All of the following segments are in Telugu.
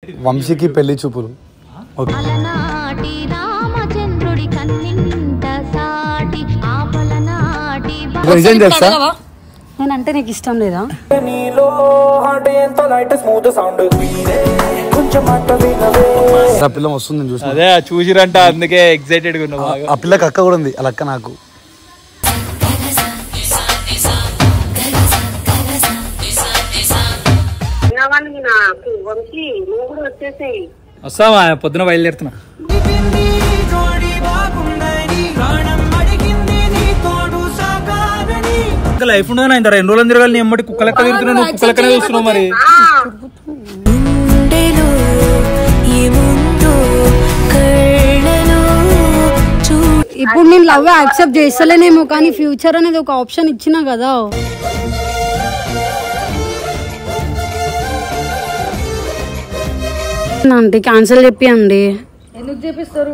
వంశీకి పెళ్లి చూపులు. నిజం తెలుసా? నేనంటే నీకు ఇష్టం లేదా? ఆ పిల్ల వస్తుంది చూసి. అదే చూసిరంట, అందుకే ఎక్సైటెడ్ గా ఉన్నా. ఆ పిల్లకి అక్క కూడా ఉంది, అలా అక్క నాకు. వస్తావా? పొద్దున బయలుదేరుతున్నా. లైఫ్ ఉండదా ఇంత 2 రోజులు తిరగాలి. నీ ఎమ్మటి కుక్కలెక్క తిరుగుతున్నావు, కుక్కలెక్కనే చూస్తున్నావు. మరి ఇప్పుడు నేను లవ్ యాక్సెప్ట్ చేస్తలేనేమో, కానీ ఫ్యూచర్ అనేది ఒక ఆప్షన్ ఇచ్చినా కదా. అంటే క్యాన్సిల్ చెప్పియండి. ఎందుకు చేపిస్తారు?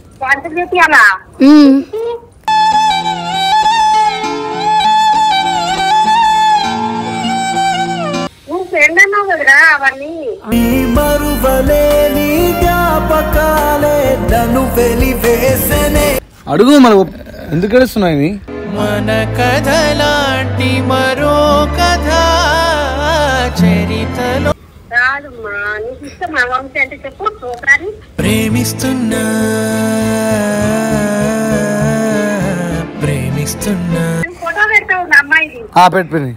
అడుగు మరి, ఎందుకు ఏడుస్తున్నాయి? మన కథ లాంటి మరో కథ చరితలో ప్రేమిస్తున్నా ప్రేమిస్తున్నా. పెట్టుకుని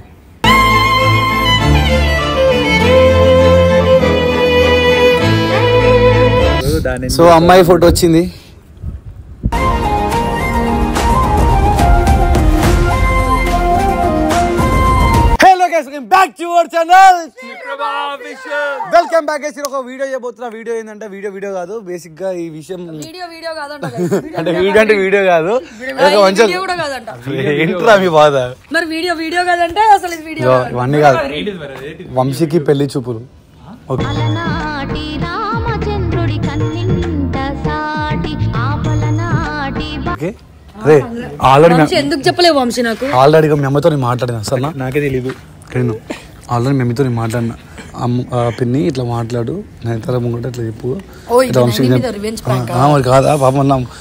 సో అమ్మాయి ఫోటో వచ్చింది. Back to our channel, welcome back. ఒక వీడియో చేయబోతున్నా. వీడియో ఏంటంటే వీడియో కాదు, బేసిక్ గా ఈ విషయం అంటే వీడియో కాదు, ఏంట్రా మీ బాధ? ఇవన్నీ కాదు, వంశీకి పెళ్లి చూపులు. ఎందుకు చెప్పలేవు వంశీ? నాకు ఆల్రెడీ మీ అమ్మతో మాట్లాడినా సార్, నాకే తెలీదు. ఆల్రెడీ మీ అమ్మతో మాట్లాడినా. పిన్ని ఇట్లా మాట్లాడు, నేను ముంగట ఇట్లా చెప్పు. కాదా పాపం,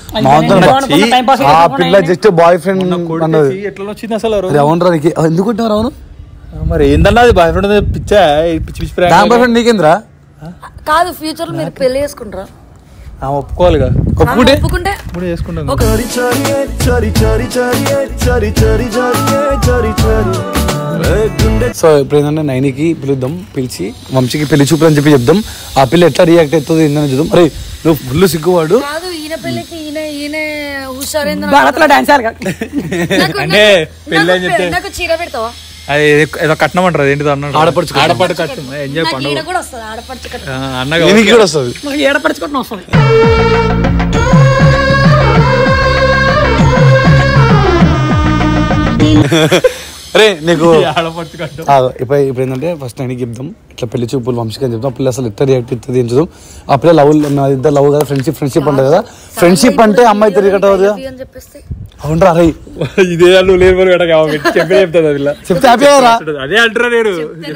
ఆ పిల్ల జస్ట్ బాయ్ ఫ్రెండ్ ఎట్లా వచ్చింది అసలు? అవునరా, నీకు ఎందుకు కొట్టినారు? అవును మరి ఏందన్నా అది బాయ్ ఫ్రెండ్ పిచ్చా? పిచ్చి పిచ్చి బాయ్ ఫ్రెండ్ నీకేంద్రా? కాదు, ఫ్యూచర్ లో మీరు పెళ్లి చేసుకుంటారా? ఒప్పుకోవాలిగా, ఒప్పుకుంటే చేసుకుంటాను. సో ఇప్పుడు ఏంటంటే నైనికి పిలుద్దాం, పిలిచి వంశీకి పెళ్లి చూపులు అని చెప్పి చెప్దాం. ఆ పిల్ల ఎట్లా రియాక్ట్ అవుతుంది ఏందని చూద్దాం. అరే నువ్వు ఫుల్ సిగ్గువాడు. అది ఏదో కట్నం అంటారు, ఏంటిదో అన్నాడు. ఆడపడుచు కట్నం, ఎంజాయ్ పండుగ అన్నగా కూడా వస్తుంది. అరే నీకు ఇప్పుడు ఏంటంటే ఫస్ట్ నైన్కి చెప్దాం, ఇట్లా పెళ్లి చూపులు వంశీకి అని చెప్తాం. పిల్ల అసలు ఎట్లా రియాక్ట్ అవుతుంది ఏం చూద్దాం. ఆ పిల్ల లవ్, ఇద్దరు లవ్ కదా, ఫ్రెండ్షిప్ ఉంటుంది కదా. ఫ్రెండ్షిప్ అంటే అమ్మాయి తిరిగట అవుతుంది కదా. అవునరా? అరే ఇదే లేదు చెప్తే హ్యాపీ రా. అదే అంటారా నేను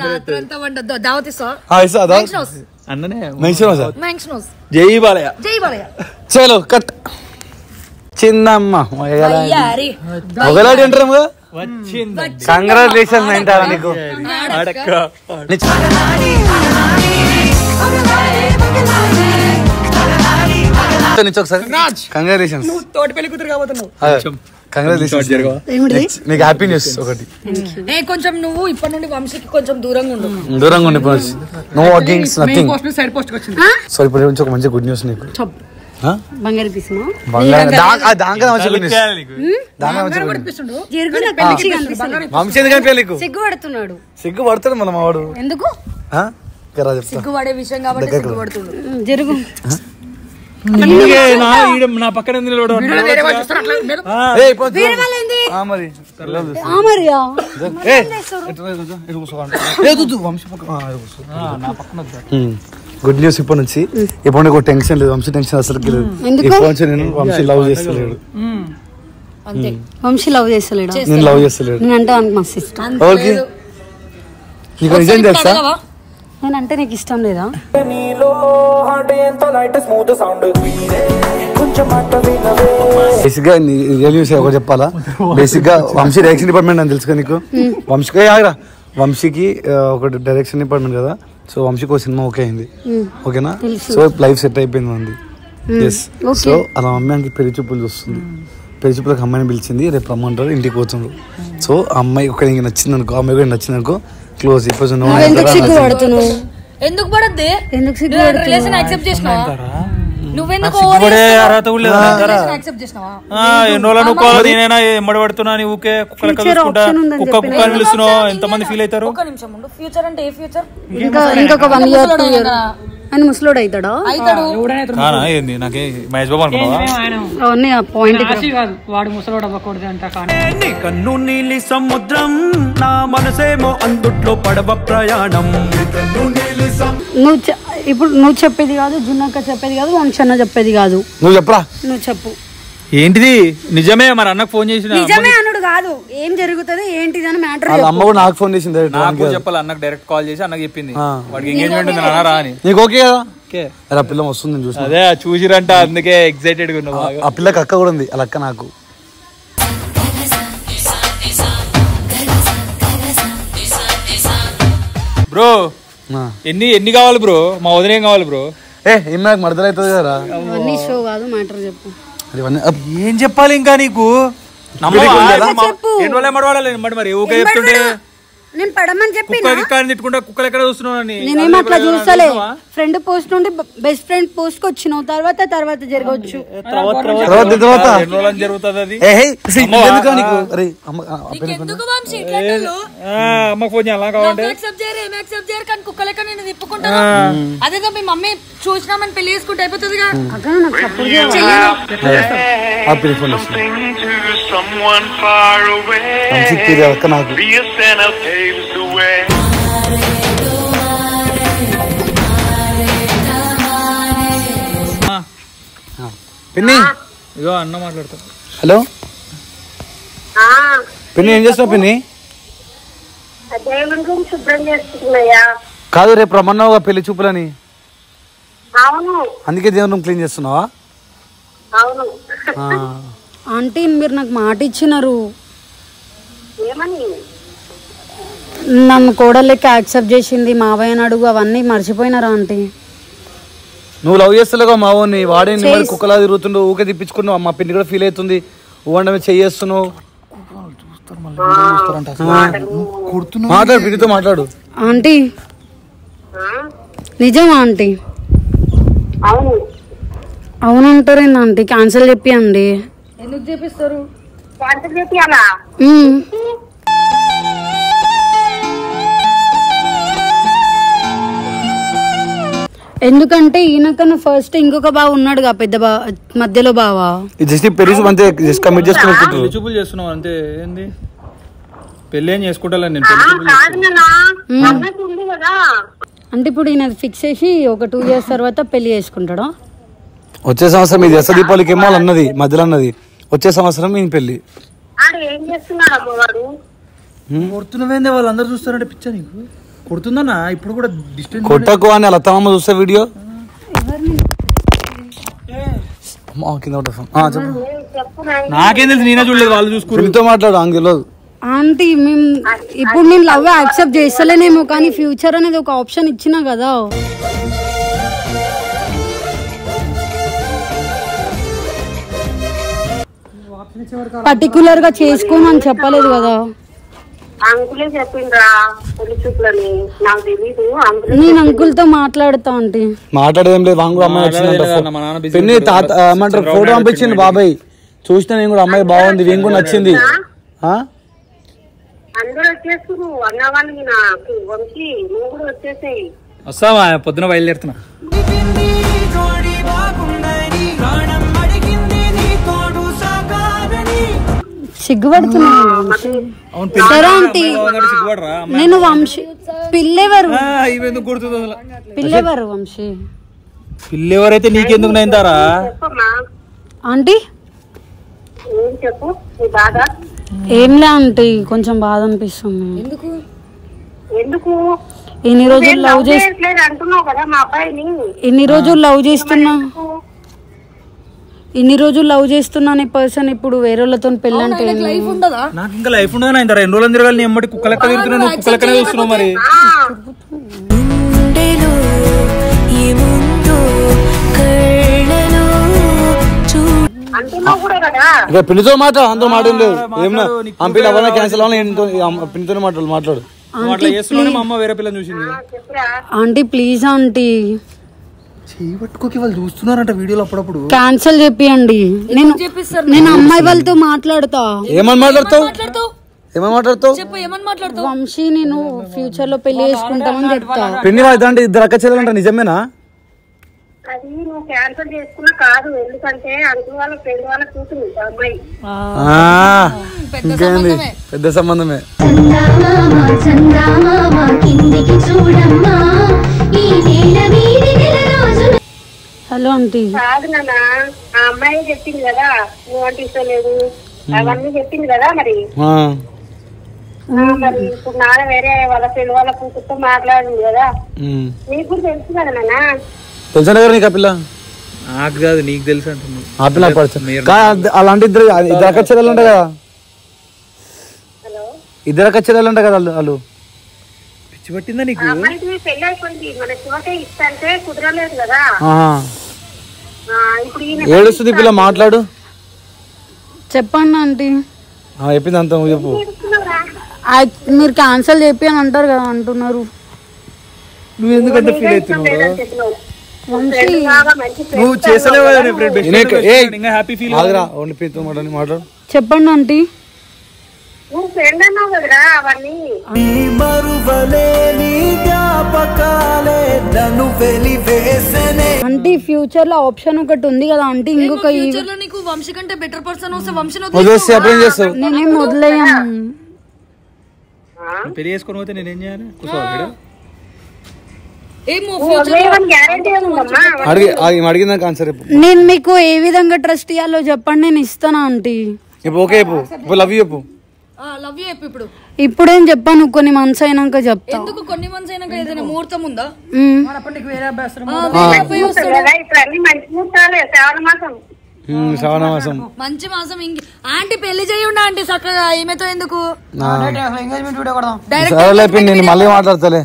అన్ననే. జై బాలయ్య. చలో కట్. చిన్నమ్మ ఒకలాంటి అంటారు కదా. కంగ్రాచులేషన్స్ అంటారా నీకు? ఒకసారి కంగ్రాచులేషన్స్. నీకు హ్యాపీ న్యూస్ ఒకటి. కొంచెం నువ్వు ఇప్పటి నుండి వంశీకి కొంచెం దూరంగా ఉండు. No walkings, nothing. సో ఇప్పుడు నుంచి ఒక మంచి గుడ్ న్యూస్ నీకు. బంగారు పీసును సిగ్గుపడుతున్నాడు. సిగ్గుపడతాడు మన మావాడు. ఎందుకు సిగ్గుపడే విషయం కాబట్టి సిగ్గుపడుతున్నాడు. జరుగు. నా పక్కన గుడ్ న్యూస్. ఇప్పటి నుంచి ఇప్పుడు నీకు టెన్షన్ లేదు, వంశీ టెన్షన్ అసలు లేదు. ఇప్పుడు నుంచి నేను వంశీ లవ్ చేస్తలేడు. వంశీ లవ్ చేస్తలేడు, నేను లవ్ చేస్తలేడు. నేను అంటే మస్తు ఇష్టం. నీకు నిజం తెలుసా? నేనంటే నీకు ఇష్టం లేదా? బేసిక్ గా ఒక చెప్పాలా, బేసిక్ గా వంశీ డైరెక్షన్ డిపార్ట్మెంట్ అని తెలుసుగా నీకు. వంశీకి ఆగరా, వంశీకి ఒక డైరెక్షన్ డిపార్ట్మెంట్ కదా. సో వంశీకి ఒక సినిమా ఓకే అయింది, ఓకేనా. సో లైఫ్ సెట్ అయిపోయింది మంది. ఎస్. సో అలా మమ్మీ అంటే పెళ్లి చూపులు చూస్తుంది. పెళ్లి చూపులకు అమ్మాయిని పిలిచింది, రేపు రమ్మంటారు, ఇంటికి పోతుండ్రు. సో ఆ అమ్మాయి ఒక నచ్చింది అనుకో, అమ్మాయి కూడా నచ్చింది అనుకో, క్లోజ్. ఇప్పుడు ఎందుకు పడద్ది? రిలేషన్ యాక్సెప్ట్ చేసినావా? నువ్వెందుకు యాక్సెప్ట్ చేసినావా? ఎమ్మడి పడుతున్నా ఊకే కుక్క నిలుస్తున్నావు, ఎంతమంది ఫీల్ అవుతారు? ఒక నిమిషం ఉండు. ఫ్యూచర్ అంటే ఏ ఫ్యూచర్? ఇంకొక 1 year 2 year అని ముసలోడు అవుతాడా? ఏంది నాకే మహేష్ బాబు అనుకున్నావా? అవన్నీ ఆ పాయింట్ కాదు, వాడు ముసలోడు అవ్వకూడదు అంట. నీ కన్ను నీలి సముద్రం, నా మనసేమో అందుట్లో పడవ ప్రయాణం. ఇప్పుడు నువ్వు చెప్పేది కాదు, జున్నక్క చెప్పేది కాదు, వంశన్న చెప్పేది కాదు. నువ్వు చెప్పరా, నువ్వు చెప్పు. ఏంటిది? నిజమే, మరి అన్నకు ఫోన్ చేసిన నిజమే అనుడు కాదు, ఏం జరుగుతుంది ఏంటిది అని మ్యాటర్. అమ్మ కూడా నాకు ఫోన్ చేసింది, నాకు చెప్పాలి. అన్నకు డైరెక్ట్ కాల్ చేసి అన్నకు చెప్పింది వాడికి ఎంగేజ్మెంట్ ఉంది అన్నారా అని. నీకు ఓకే కదా? ఆ పిల్ల వస్తుంది చూసి. అదే చూసిరంట, అందుకే ఎక్సైటెడ్ గా ఉన్నావు. ఆ పిల్లకి అక్క కూడా ఉంది, అలా అక్క నాకు. బ్రో ఎన్ని కావాలి బ్రో? మా వదిన ఏం కావాలి బ్రో? ఏం నాకు మర్దలవుతుంది కదా. అవన్నీ షో కాదు, మ్యాటర్ చెప్పు. ఏం చెప్పాలి ఇంకా నీకు? మరి ఊకే చెప్తుంటే నేను పడమని చెప్పి తిట్టుకుంటా కుక్కలు ఎక్కడ చూస్తున్నావు? నేనేం అట్లా చూస్తలే. ఫ్రెండ్ పోస్ట్ నుండి బెస్ట్ ఫ్రెండ్ పోస్ట్ కి వచ్చినావు, తర్వాత జరగవచ్చు. జరుగుతుంది అది. అమ్మకు ఫోన్ చేయాలా కావాలంటే? కుక్కలెక్క నేను తిప్పుకుంటాను. అదేదో మీ మమ్మీ చూసినామని పెళ్లి చేసుకుంటే అయిపోతుంది. పిన్ని ఇగో అన్న మాట్లాడతా. హలో పిన్ని, ఏం చేస్తున్నావు పిన్ని? కాదు, రేపు రమ్మన్నావుగా పెళ్లి చూపులని, అందుకే దేవుని రూమ్ క్లీన్ చేస్తున్నావా? ఆంటీ మీరు నాకు మాట ఇచ్చినారు, నన్ను కోడలెక్క యాక్సెప్ట్ చేసింది, మావయ్యని అడుగు, అవన్నీ మర్చిపోయినారా ఆంటీ? నువ్వు లవ్ చేస్తలేగా మావోని, వాడే కుక్కలా తిరుగుతుండు, ఊకే తిప్పించుకున్నావు. మా పిన్ని కూడా ఫీల్ అవుతుంది, ఊవండమే చెయ్యేస్తున్నావు. మాట్లాడు, పిన్నితో మాట్లాడు. ఆంటీ నిజమా ఆంటీ? అవునంటారు ఆంటీ, క్యాన్సిల్ చెప్పియండి. ఎందుకు చేపిస్తారు? ఎందుకంటే ఈయనకన్నా ఫస్ట్ ఇంకొక బావ ఉన్నాడుగా, పెద్ద మధ్యలో బావా. చూపులు చేస్తున్నావు అంతే. ఏంది పెళ్లి ఏం చేసుకుంటా నేను? అంటే ఇప్పుడు ఈయన ఫిక్స్ చేసి ఒక 2 years తర్వాత పెళ్లి చేసుకుంటాడా? వచ్చే సంవత్సరం ఇది ఎస్ దీపావళికి ఏమో అన్నది, మధ్యలో అన్నది వచ్చే సంవత్సరం ఈయన పెళ్లి. కొడుతున్నవేందే, వాళ్ళందరూ చూస్తారంటే పిచ్చ నీకు కొడుతుందన్నా? ఇప్పుడు కూడా డిస్టెన్స్ కొట్టకు అని అలా అత్తమ్మ చూస్తే వీడియో నాకేం తెలుసు, నేనే చూడలేదు, వాళ్ళు చూసుకుంటూ మాట్లాడు. అంగిలో ఆంటీ మేము ఇప్పుడు నేను లవ్ యాక్సెప్ట్ చేస్తలేనేమో, కానీ ఫ్యూచర్ అనేది ఒక ఆప్షన్ ఇచ్చినా కదా. పర్టికులర్ గా చేసుకోమని చెప్పలేదు కదా. నేను అంకుల్ తో మాట్లాడుతా ఆంటీ. మాట్లాడేం లేదు, వాంగు అమ్మాయి వచ్చింది, ఫోటో పంపించింది బాబాయ్, చూసినా నేను కూడా అమ్మాయి బాగుంది, వీం కూడా నచ్చింది. వస్తావా? పొద్దున బయలుదేరుతున్నా. సిగ్గుపడుతున్నాను. నేను వంశీ పిల్లెవరు? పిల్లెవరు వంశీ? పిల్లెవరైతే నీకెందుకు నైందారా ఆంటీ? ఏంలే ఆంటీ, కొంచెం బాధ అనిపిస్తుంది. ఎందుకు? ఇన్ని రోజులు లవ్ చేసి అంటున్నావు కదా మా అబ్బాయిని. ఇన్ని రోజులు లవ్ చేస్తున్నా అనే పర్సన్ ఇప్పుడు వేరే వాళ్ళతో పెళ్ళి అంటే లైఫ్ ఉండదా? నాకు ఇంకా లైఫ్ ఉండదా? 2 రోజులు తిరగాలి ఎమ్మటి కుక్క లెక్క తిరుగుతున్నాను, కుక్క లెక్కనే చూస్తున్నావు మరి. ఇక పిన్నితో మాట్లాడు, అంతా మాట ఏం లేదు. ఏమన్నా అంపీలు ఎవరైనా క్యాన్సిల్ అవ్వాలి, పిన్నితో మాట్లాడు. అట్లా చేస్తున్నాను, మా అమ్మ వేరే పిల్లని చూసింది. ఆంటీ ప్లీజ్ ఆంటీ చేయబట్టుకోకి వాళ్ళు చూస్తున్నారంట వీడియోలో అప్పుడప్పుడు. క్యాన్సిల్ చెప్పియండి. నేను అమ్మాయి వాళ్ళతో మాట్లాడతా. ఏమని మాట్లాడతావు? చెప్పు, ఏమని మాట్లాడతావు? వంశీ నేను ఫ్యూచర్ లో పెళ్లి చేసుకుంటామని చెప్తా. పిన్ని వాళ్ళంటే 2 అక్క చెల్లెలంట, నిజమేనా? అది నువ్వు క్యాన్సల్ చేసుకున్నా కాదు, ఎందుకంటే అంకుల్ వాళ్ళ ఫ్రెండ్ వాళ్ళ కూతురు అమ్మాయి. ఇంకేంది, పెద్ద సంబంధమే. Hello aunty. కాదు నాన్న, ఆ అమ్మాయి చెప్పింది కదా నువ్వు అంటే ఇష్టం లేదు అవన్నీ చెప్పింది కదా. మరి మరి ఇప్పుడు నాన్న వేరే వాళ్ళ ఫ్రెండ్ వాళ్ళ కూతురుతో మాట్లాడింది కదా, నీకు కూడా తెలుసు కదా నాన్న. తెలుసా కదా నీకు ఆ పిల్ల? నాకు కాదు, నీకు తెలుసు అంటున్నాను. ఆ పిల్ల అలాంటి ఇద్దరు అక్క చెల్లెలంట కదా, 2 అక్క చెల్లెలంట కదా వాళ్ళు. పిచ్చి పట్టిందా నీకు? అమ్మాయికి పెళ్లి అయిపోయింది, మన శివకే ఇస్తే కుదరలేదు కదా. ఇప్పుడు ఏడుస్తుంది పిల్ల, మాట్లాడు. చెప్పండి ఆంటీ. చెప్పింది అంత చెప్పు. మీరు క్యాన్సిల్ చెప్పి అని అంటారు కదా, అంటున్నారు. నువ్వు ఎందుకంటే ఫీల్ అవుతున్నావు? నువ్వు చేసలేవు మాట్లాడు. చెప్పండి ఆంటీ. నువ్వు ఫ్రెండ్ అన్నావు కదరా అవన్నీ. అంటే ఫ్యూచర్ లో ఆప్షన్ ఒకటి ఉంది కదా ఆంటీ, ఇంకొక ఫ్యూచర్ లో నీకు వంశీ కంటే బెటర్ పర్సన్ వస్తే వంశీ నేనేం వదిలేయను. పెళ్లి చేసుకొని పోతే నేనేం చేయాలి? కూర్చోవాలి. నేను మీకు ఏ విధంగా ట్రస్ట్ ఇవ్వాలో చెప్పండి, నేను ఇస్తాను ఆంటీ. ఇప్పుడేం చెప్పాను, కొన్ని మంత్స్ అయినాక చెప్తా. ఎందుకు కొన్ని మంత్స్ అయినాక? ఏదైనా ముహూర్తం ఉందా? మంచి మాసం ఇంక ఆంటీ పెళ్లి చేయండి ఆంటీ చక్కగా. ఈమెతో ఎందుకు మళ్ళీ మాట్లాడతలే.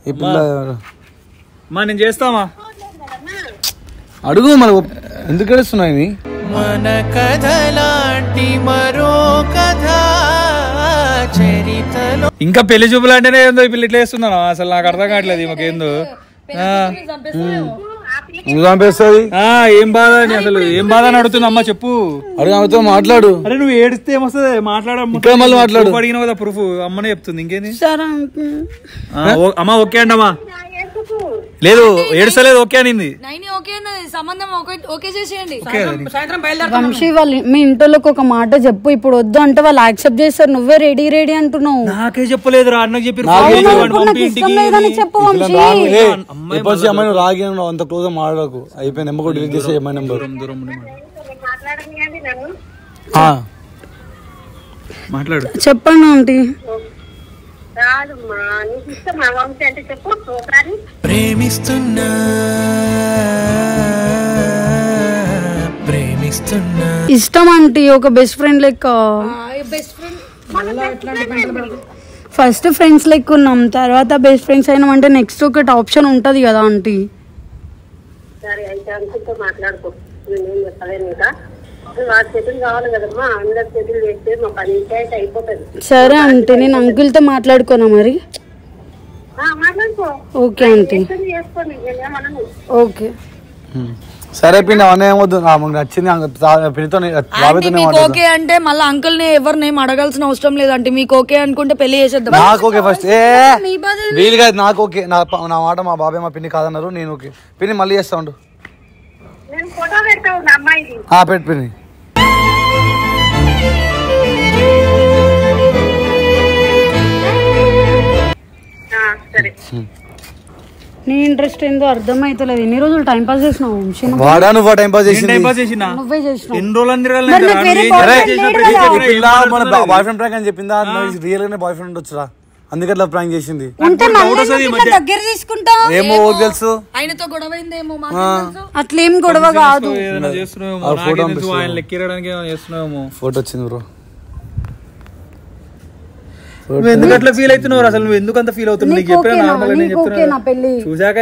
నేను చేస్తామా? అడుగు మరి, ఎందుకు ఏడుస్తున్నాయి? మన కథ లాంటి మరో కథ చరితలో. ఇంకా పెళ్లి చూపులు అంటేనే ఏందో ఈ పిల్ల ఇట్లా వేస్తున్నాను, అసలు నాకు అర్థం కావట్లేదు. ఈమెకేందో చంపేస్తుంది. ఏం బాధ అని, అసలు ఏం బాధ అని అడుగుతున్నా. అమ్మ చెప్పు, అడుగుతో మాట్లాడు. అరే నువ్వు ఏడిస్తే ఏమొస్తుంది? మాట్లాడమ్మా, అడిగిన కదా ప్రూఫ్. అమ్మనే చెప్తుంది, ఇంకేంది? అమ్మ ఓకే అండి. అమ్మా లేదు, ఏడుస్తలేదు, ఓకే అనింది. వంశీ వాళ్ళు మీ ఇంట్లోకి ఒక మాట చెప్పు, ఇప్పుడు వద్దు అంటే వాళ్ళు యాక్సెప్ట్ చేస్తారు. నువ్వే రెడీ అన్నట్టు. నాకే చెప్పలేదు రా, అన్నకు చెప్పి చెప్పు వంశీ. అమ్మాయి రాగి అంత క్లోజ్ మాట్లాడకు, అయిపోయిన నెంబర్ కూడా డిలీట్ చేసే అమ్మాయి నెంబర్. మాట్లాడు. చెప్పండి ఆంటీ. ప్రేమిస్తున్నా ఇష్టం ఆంటీ, ఒక బెస్ట్ ఫ్రెండ్ లెక్క. ఫస్ట్ ఫ్రెండ్స్ లెక్క ఉన్నాం, తర్వాత బెస్ట్ ఫ్రెండ్స్ అయినాం అంటే నెక్స్ట్ ఒకటి ఆప్షన్ ఉంటది కదా ఆంటీ. సరే ఆంటీ, నేను అంకుల్ తో మాట్లాడుకోనా మరి? Okay aunty, okay. సరే పిన్ని, అవన్నీ ఏమొద్దు, నచ్చింది. ఓకే అంటే మళ్ళీ అంకుల్ ని ఎవరిని అడగాల్సిన అవసరం లేదంటే మీకు ఓకే అనుకుంటే పెళ్లి చేసేద్దాం. నాకు ఓకే ఫస్ట్, వీలు కాదు. నాకు ఓకే, నా మాట మా బాబాయ్ మా పిన్ని కాదన్నారు, నేను ఓకే. పిన్ని మళ్ళీ చేస్తా ఉండు. పెట్టు పిన్ని. నీ ఇంట్రెస్ట్ ఏందో అర్థమైతలేదు. ఎన్ని రోజులు టైం పాస్ చేసినావు? వాడా నువ్వు టైం పాస్ చేసి నువ్వే చేసినావు. బాయ్ ఫ్రెండ్ ప్రాంక్ అని చెప్పిందా? రియల్ గానే బాయ్ ఫ్రెండ్ ఉండొచ్చురా. అందుకే అట్లా ప్రాంక్ చేసింది. ఉంటే దగ్గర తీసుకుంటాం. ఏమో తెలుసు ఆయనతో గొడవ అయిందేమో అట్లేం గొడవ కాదు. ఫోటో వచ్చింది బ్రో. నువ్వు ఎందుకు అట్లా ఫీల్ అవుతున్నావు అసలు? నువ్వు ఎందుకు అంత ఫీల్ అవుతున్నావు? నీకు చెప్పిన నార్మల్ నేను చెప్తున్నా. చూసాక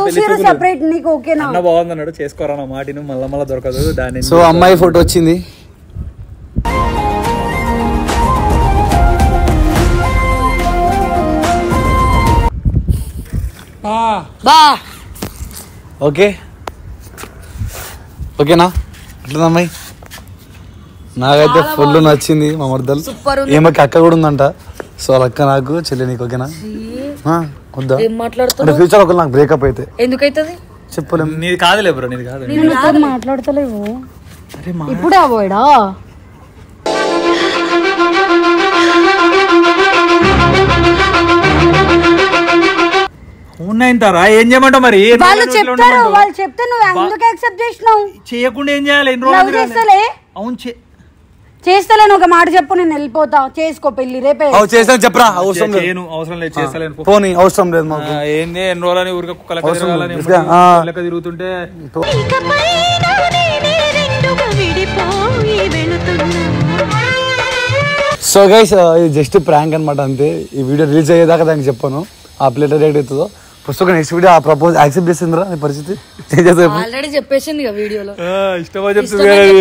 అన్న బాగుంది అన్నాడు, చేసుకోరా నా మాటిను, మళ్ళా దొరకదు దాని. సో అమ్మాయి ఫోటో వచ్చింది. ఓకే ఓకేనా? అట్లా అమ్మాయి నాకైతే ఫుల్ నచ్చింది. మా మర్దలు ఏమకి అక్క కూడా ఉందంట. సో వాళ్ళ అక్క నాకు చెల్లి నీకు ఓకేనా? వద్దా అంటే ఫ్యూచర్ ఒకళ్ళు నాకు బ్రేకప్ అయితే ఎందుకైతుంది చెప్పలేము. నీది కాదులే బ్రో, నీది కాదు. మాట్లాడతలేవు ఇప్పుడే అవాయిడా. ఉన్నాయంటారా? ఏం చేయమంటావు మరి? వాళ్ళు చెప్తారు, వాళ్ళు చెప్తే నువ్వు ఎందుకు యాక్సెప్ట్ చేసినావు? చేయకుండా ఏం చేయాలి? ఎన్ని రోజులు చేస్తలే? అవును చేస్తలేను. ఒక మాట చెప్పు, నేను వెళ్ళిపోతా. చేసుకో పెళ్లి రేపే. చేస్తాను చెప్పరా? అవసరం లేదు, అవసరం లేదు, చేస్తలేను. పోనీ అవసరం లేదు మాకు. ఏంది ఎన్ని రోజులని ఊరికే కుక్కలకి తిరుగుతుంటే. సో గైస్ ఇది జస్ట్ ప్రాంక్ అనమాట అంతే. ఈ వీడియో రిలీజ్ అయ్యేదాకా దానికి చెప్పాను. ఆ ప్లేట్ రేట్ అవుతుందో పుస్తకం నెక్స్ట్ వీడియో ఆ ప్రపోజ్ యాక్సెప్ట్ చేసిందిరా నీ పరిస్థితి ఏం చేస్తా? ఆల్రెడీ చెప్పేసింది వీడియోలో. ఇష్టమా చెప్తుంది.